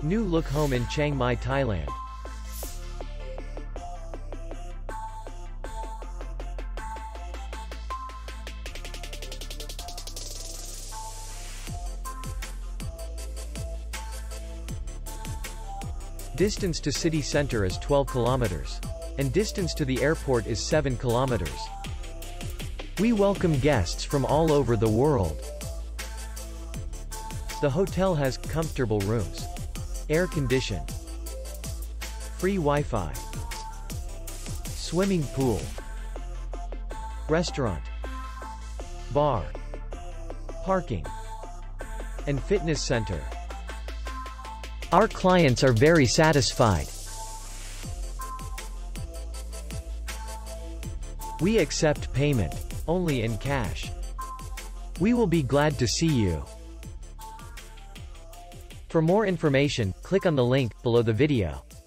New look home in Chiang Mai, Thailand. Distance to city center is 12 kilometers. And distance to the airport is 7 kilometers. We welcome guests from all over the world. The hotel has comfortable rooms, air-conditioned, free Wi-Fi, swimming pool, restaurant, bar, parking, and fitness center. Our clients are very satisfied. We accept payment only in cash. We will be glad to see you. For more information, click on the link below the video.